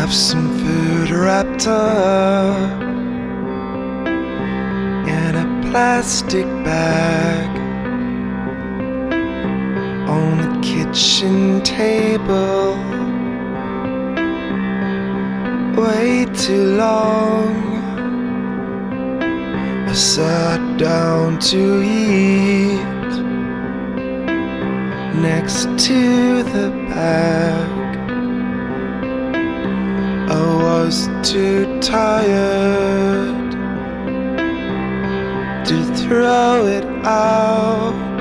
have some food wrapped up in a plastic bag on the kitchen table. Way too long I sat down to eat next to the bag. I was too tired to throw it out.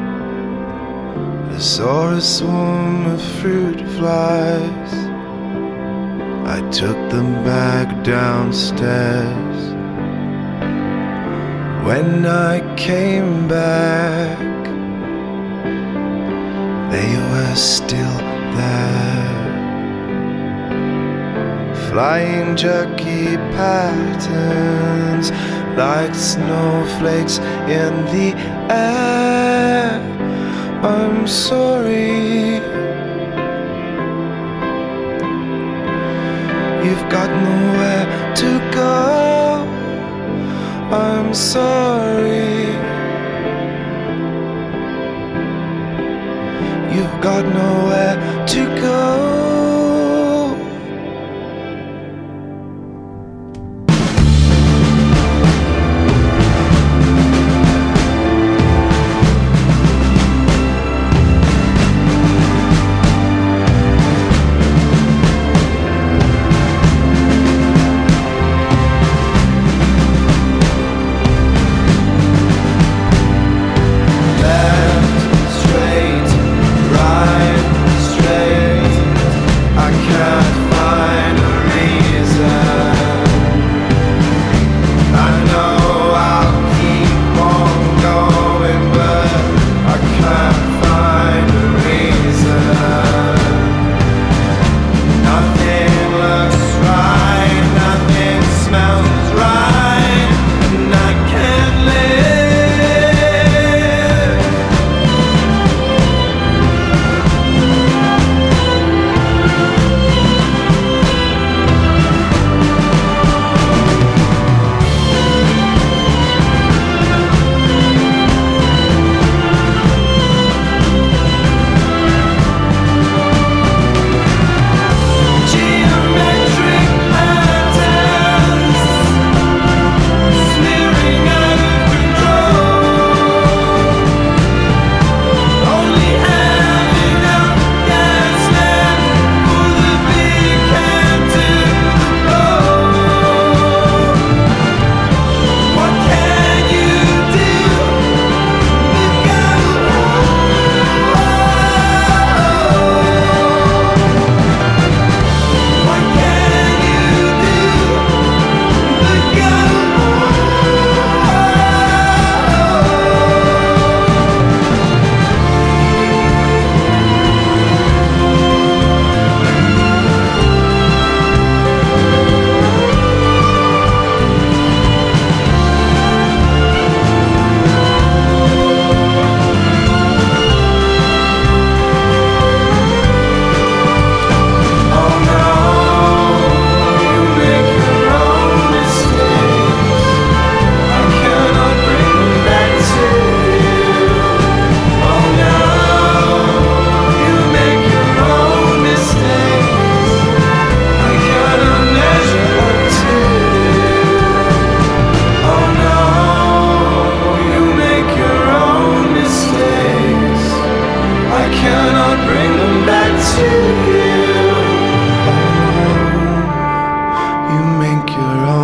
I saw a swarm of fruit flies. I took them back downstairs. When I came back, they were still there. Flying jerky patterns like snowflakes in the air. I'm sorry, you've got nowhere to go. I'm sorry, you've got nowhere to go.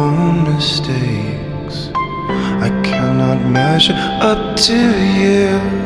Mistakes, I cannot measure up to you.